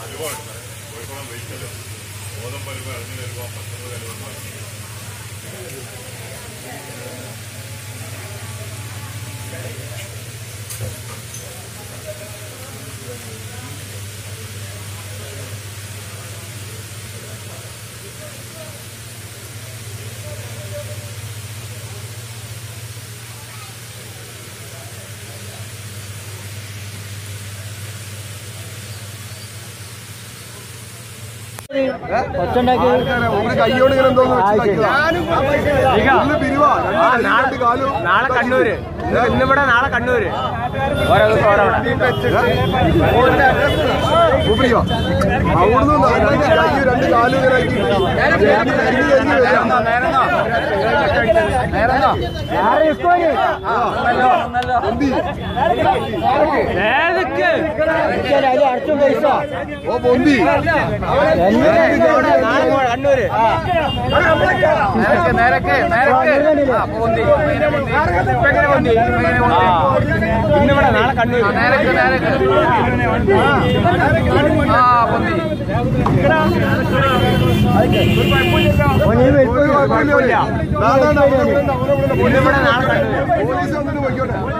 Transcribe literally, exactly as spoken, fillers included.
കയ്യോട് നാളെ കണ്ണൂര് ഇന്നിവിടെ നാളെ കണ്ണൂര് ഓരോ ദിവസം ഓരോ രണ്ട് കാലും ഓ പൊന്തി കണ്ണൂര് നേരൊക്കെ നേരൊക്കെ ഇന്നിവിടെ നാളെ കണ്ണൂര് നേരൊക്കെ നേരൊക്കെ ആ പൊന്തി ഇന്നിവിടെ നാളെ കണ്ണൂര്